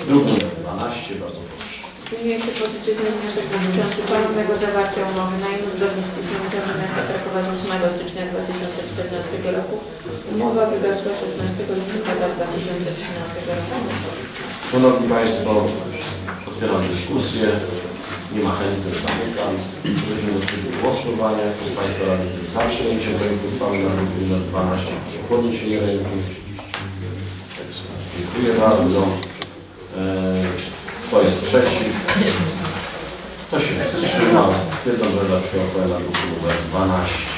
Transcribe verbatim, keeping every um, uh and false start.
Druk numer dwanaście, bardzo proszę. Przyjmuje się pozytywny wniosek dotyczący ponownego zawarcia umowy najmu zgodnie z pismem Urzędu Miasta Krakowa z ósmego stycznia dwa tysiące czternastego roku. Umowa wygasła szesnastego listopada dwa tysiące trzynastego roku. Szanowni Państwo, otwieram dyskusję. Nie ma chętnych, zamykam. Przechodzimy do trybu głosowania. Kto z Państwa radnych jest za przyjęciem projektu uchwały na druk numer dwanaście, proszę o podniesienie ręki. Dziękuję bardzo. Kto jest przeciw? Kto się wstrzymał? Stwierdzam, że Rada przyjęła uchwałę na druk numer dwanaście.